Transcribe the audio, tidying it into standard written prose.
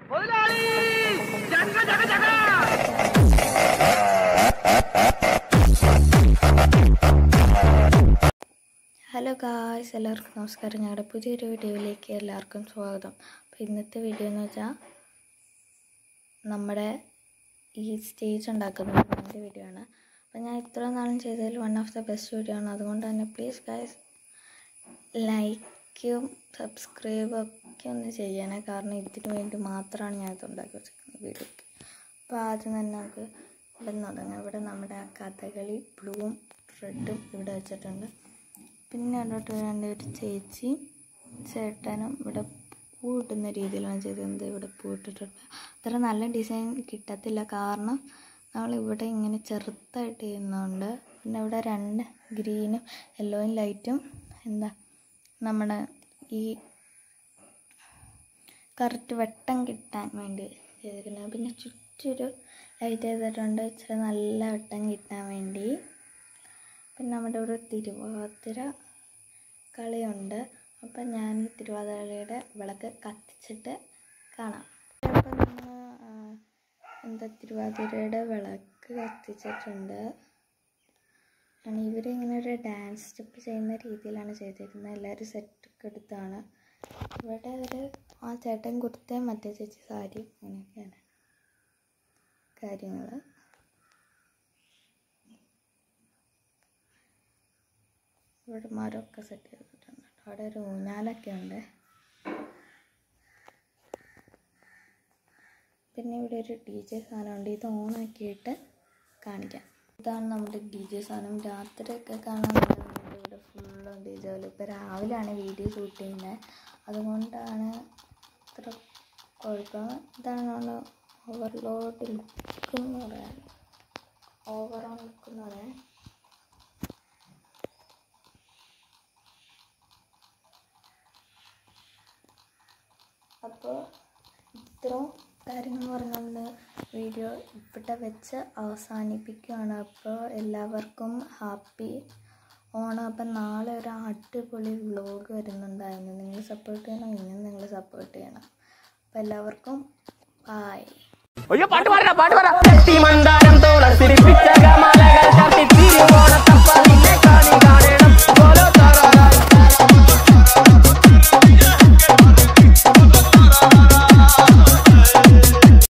Hello guys, എല്ലാവർക്കും നമസ്കാരം. ഞങ്ങളുടെ പുതിയൊരു വീഡിയോയിലേക്ക് എല്ലാവർക്കും സ്വാഗതം. അപ്പോൾ ഇന്നത്തെ വീഡിയോ എന്ന് വെച്ചാൽ നമ്മുടെ ഈ സ്റ്റേജ് ഉണ്ടാക്കുന്ന എൻ്റെ വീഡിയോ ആണ്. അപ്പോൾ ഞാൻ ഇത്ര നാളും ചെയ്തതിൽ one of the best video ആണ്. അതുകൊണ്ട് തന്നെ പ്ലീസ് ഗായ്സ് ലൈക്കും സബ്സ്ക്രൈബും ഒക്കെ ഒന്ന് ചെയ്യണേ. കാരണം ഇതിന് വേണ്ടി മാത്രമാണ് ഞാൻ ഇത് ഉണ്ടാക്കി വെച്ചിരിക്കുന്നത് വീഡിയോയ്ക്ക്. അപ്പോൾ ആദ്യം തന്നെ നമുക്ക് ഇവിടെ നിന്ന് തുടങ്ങാം. ഇവിടെ നമ്മുടെ ആ കഥകളി ബ്ലൂവും റെഡും ഇവിടെ വെച്ചിട്ടുണ്ട്. പിന്നെ അതോട്ട് ഒരു ചേച്ചിയും ചേട്ടനും ഇവിടെ പൂ ഇട്ടുന്ന രീതിയിലാണ് ചെയ്തത്. ഇവിടെ പൂ ഇട്ടിട്ടുണ്ട്. അത്ര നല്ല ഡിസൈൻ കിട്ടത്തില്ല, കാരണം നമ്മളിവിടെ ഇങ്ങനെ ചെറുതായിട്ട് ചെയ്യുന്നുണ്ട്. പിന്നെ ഇവിടെ രണ്ട് ഗ്രീനും യെല്ലോയും ലൈറ്റും നമ്മുടെ ഈ കറക്റ്റ് വെട്ടം കിട്ടാൻ വേണ്ടി ചെയ്തിരിക്കുന്നത്. പിന്നെ ചുറ്റൊരു ലൈറ്റ് ചെയ്തിട്ടുണ്ട്, ഇച്ചിരി നല്ല വെട്ടം കിട്ടാൻ വേണ്ടി. പിന്നെ നമ്മുടെ ഇവിടെ തിരുവാതിര കളിയുണ്ട്. അപ്പം ഞാൻ ഈ തിരുവാതിരയുടെ വിളക്ക് കത്തിച്ചിട്ട് കാണാം. അപ്പം തിരുവാതിരയുടെ വിളക്ക് കത്തിച്ചിട്ടുണ്ട്. ഇവരിങ്ങനെ ഒരു ഡാൻസ് സ്റ്റെപ്പ് ചെയ്യുന്ന രീതിയിലാണ് ചെയ്തിരുന്നത്. എല്ലാവരും സെറ്റൊക്കെ എടുത്താണ്. ഇവിടെ ആ ചേട്ടൻ കുർത്തയും മറ്റേ ചേച്ചി സാരി, അങ്ങനെയൊക്കെയാണ് കാര്യങ്ങൾ. ഇവിടെ മരമൊക്കെ സെറ്റ് ചെയ്തിട്ടുണ്ട്. അവിടെ ഒരു ഊഞ്ഞാലൊക്കെ ഉണ്ട്. പിന്നെ ഇവിടെ ഒരു DJ സാധനമുണ്ട്. ഇത് ഓണാക്കിയിട്ട് കാണിക്കാം. ഇതാണ് നമ്മുടെ DJ സാധനം. രാത്രിയൊക്കെ കാണാൻ ഇവിടെ ഫുള്ള് DJ പോലെ. ഇപ്പോൾ രാവിലെയാണ് വീഡിയോ ഷൂട്ട് ചെയ്യുന്നത്, അതുകൊണ്ടാണ് ഇത്ര കുഴപ്പം. ഇതാണ് നമ്മൾ ഓവർലോഡ് ലുക്ക് എന്ന് പറയാൻ, ഓവറോൾ ലുക്ക് എന്ന് പറയാൻ. അപ്പോൾ ഇത്രയും കാര്യങ്ങൾ പറഞ്ഞുകൊണ്ട് വീഡിയോ ഇവിടെ വെച്ച് അവസാനിപ്പിക്കുകയാണ്. അപ്പോൾ എല്ലാവർക്കും ഹാപ്പി ഓണം. അപ്പം നാളെ ഒരു അടിപൊളി വ്ലോഗ് വരുന്നുണ്ടായിരുന്നു. നിങ്ങൾ സപ്പോർട്ട് ചെയ്യണം, ഇനിയും നിങ്ങൾ സപ്പോർട്ട് ചെയ്യണം. അപ്പോൾ എല്ലാവർക്കും ബായ്.